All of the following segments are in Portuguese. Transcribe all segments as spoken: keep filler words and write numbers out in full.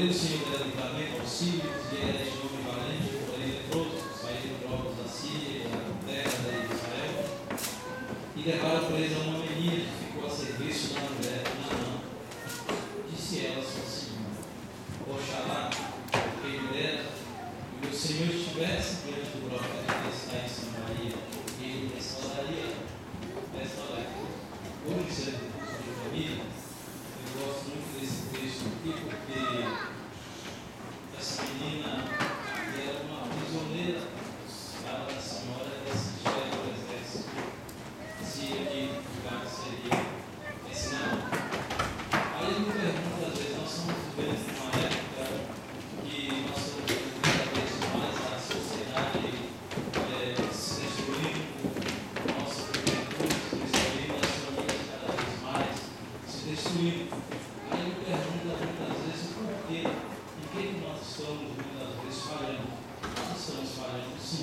Porém, o Senhor era livramento aos sírios, e era este homem valente, porém leproso, saíram povos da Síria, da terra de Israel, e levaram presa uma menina que ficou a serviço da mulher Naamã. Disse ela sua senhora: Oxalá, quem me dera, que o Senhor estivesse diante do profeta que está em Samaria, e ele restauraria, restauraria. Como dizer do curso de família, eu gosto muito desse texto aqui, porque essa menina era uma prisioneira, estava da senhora que assistia ao exército. Se aqui o lugar seria ensinado. Aí eu me pergunto, às vezes, nós estamos vivendo numa época que nós estamos vendo cada vez mais a sociedade é, se destruindo, nossa juventude se destruindo, as famílias cada vez mais se destruindo. Aí eu me pergunto, muitas vezes, o porquê? Em que nós estamos, muitas vezes, falhando? Nós estamos falhando, sim.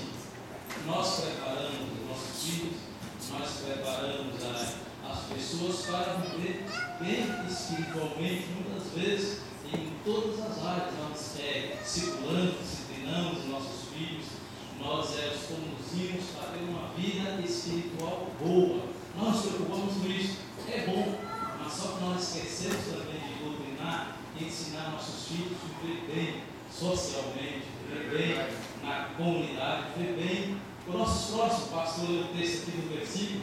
Nós preparamos os nossos filhos, nós preparamos a, as pessoas para viver bem espiritualmente, muitas vezes, em todas as áreas. Nós é, circulamos, disciplinamos os nossos filhos, nós é, os conduzimos para ter uma vida espiritual boa. Nós nos preocupamos com isso. É bom, mas só que nós esquecemos também de doutrinar e ensinar nossos filhos a viver bem socialmente, viver bem na comunidade, viver bem com os nossos próximos. Pastor, eu texto aqui no versículo: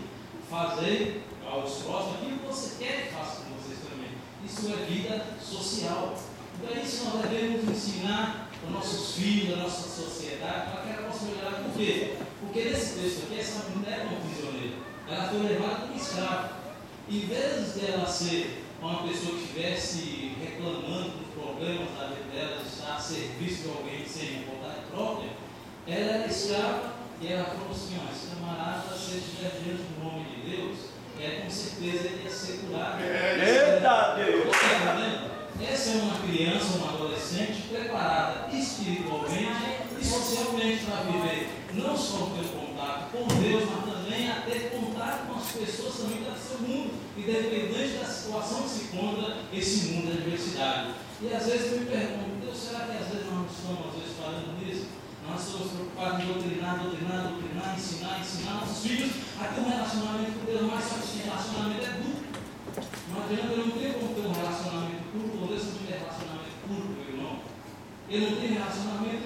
fazei aos próximos aquilo que você quer que faça com vocês também. Isso é vida social. Então é isso que nós devemos ensinar para os nossos filhos, a nossa sociedade, para que ela possa melhorar. Por quê? Porque nesse texto aqui, essa mulher era uma prisioneira. Ela foi levada como escrava. Em vez de ela ser uma pessoa que estivesse reclamando dos problemas da vida dela, de estar a serviço de alguém sem vontade própria, ela era escrava. E ela falou assim: ó, esse camarada, se ele estiver diante do nome de Deus, é, com certeza ele ia ser curado. Eita Deus! Você está entendendo? Essa é uma criança, uma adolescente preparada espiritualmente e socialmente para viver, não só ter contato com Deus, mas também a ter contato com as pessoas também do seu mundo, independente da situação que se encontra esse mundo da diversidade. E às vezes eu me pergunto: Deus, será que às vezes nós não estamos às vezes falando nisso? Nós estamos preocupados em doutrinar, doutrinar, doutrinar, ensinar, ensinar nossos filhos a ter um relacionamento com Deus, mas só que esse relacionamento é duro. Não adianta, eu não tenho como ter um relacionamento puro com Deus se não tiver relacionamento puro com meu irmão. Eu não tenho relacionamento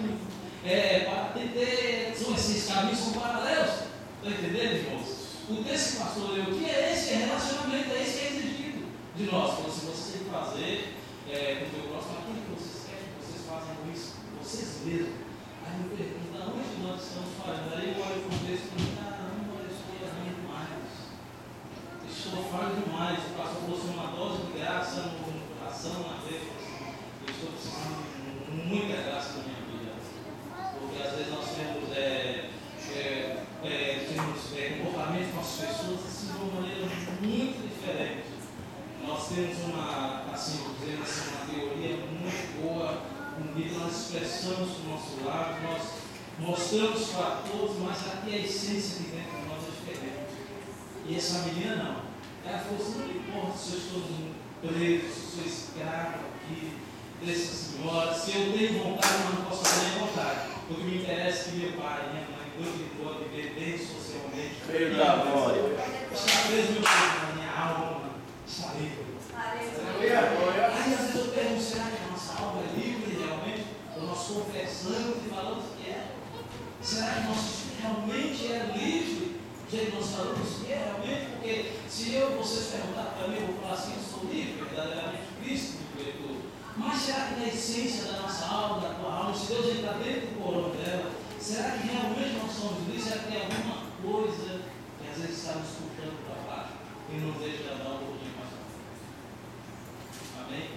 é, para ter, são esses caminhos são paralelos. Está entendendo, irmãos? O texto que o pastor leu aqui é esse, é relacionamento, é esse que é exigido de nós. Então, se você tem que fazer é, com o teu próximo aquilo que vocês querem, que vocês fazem com isso, vocês mesmos. Aí eu pergunto: aonde nós estamos falhando? Aí eu olho para o texto e digo: caramba, eu estou errando demais. Estou falhando demais. O pastor falou assim: uma dose de graça no, no coração, na vida. Eu estou precisando de muita graça na minha vida. Porque às vezes nós temos, é, é, é, temos é, comportamento com as pessoas assim, de uma maneira muito diferente. Nós temos uma, assim, dizendo assim, uma teoria muito boa. Bonito, nós expressamos com o nosso lado, nós mostramos para todos, mas aqui a essência de dentro de nós é diferente. E essa menina não. Ela falou assim: não importa se eu estou preso, se eu sou escravo aqui dessa senhora, se eu tenho vontade, mas não posso fazer nem vontade. O que me interessa é que meu pai, minha mãe, Deus me doa viver bem socialmente. Eita glória! Está preso meu corpo, na minha alma, está livre. Aí às vezes eu pergunto: será que a nossa alma é livre realmente? Ou nós confessamos e falamos que é? Será que nós realmente é livre? Do jeito que nós falamos que é realmente? Porque se eu vocês perguntarem para mim, eu vou falar assim: eu sou livre, verdadeiramente Cristo me libertou. Mas será que na essência da nossa alma, da tua alma, se Deus está dentro do corão dela, será que realmente nós somos livres? Será que tem alguma coisa que às vezes está nos puxando para baixo e nos deixa dar um pouquinho mais para frente? Amém?